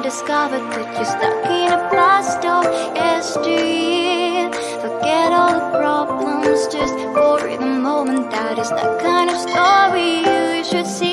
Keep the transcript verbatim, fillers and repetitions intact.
discovered that you're stuck in a blast of yesteryear. Forget all the problems just for the moment. That is the kind of story you should see.